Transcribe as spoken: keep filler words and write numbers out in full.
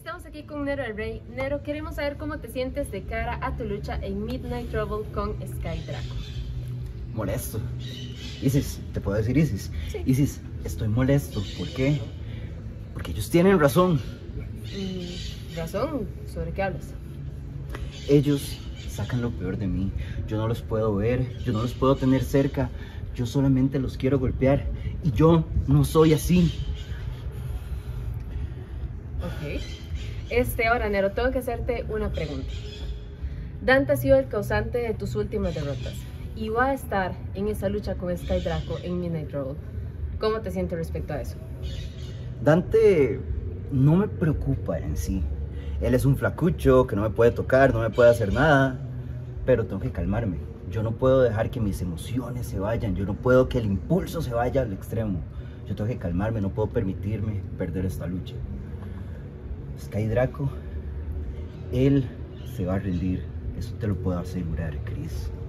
estamos aquí con Nero el Rey. Nero, queremos saber cómo te sientes de cara a tu lucha en Midnight Trouble con Sky Draco. Molesto. Isis, ¿te puedo decir Isis? Sí. Isis, estoy molesto. ¿Por qué? Porque ellos tienen razón. Mm, ¿Razón? ¿Sobre qué hablas? Ellos sacan lo peor de mí. Yo no los puedo ver, yo no los puedo tener cerca. Yo solamente los quiero golpear. Y yo no soy así. Ok. Este, ahora, Nero, tengo que hacerte una pregunta. Dante ha sido el causante de tus últimas derrotas y va a estar en esa lucha con Sky Draco en Midnight Trouble. ¿Cómo te sientes respecto a eso? Dante no me preocupa en sí. Él es un flacucho que no me puede tocar, no me puede hacer nada. Pero tengo que calmarme. Yo no puedo dejar que mis emociones se vayan. Yo no puedo que el impulso se vaya al extremo. Yo tengo que calmarme, no puedo permitirme perder esta lucha. Sky Draco, él se va a rendir. Eso te lo puedo asegurar, Chris.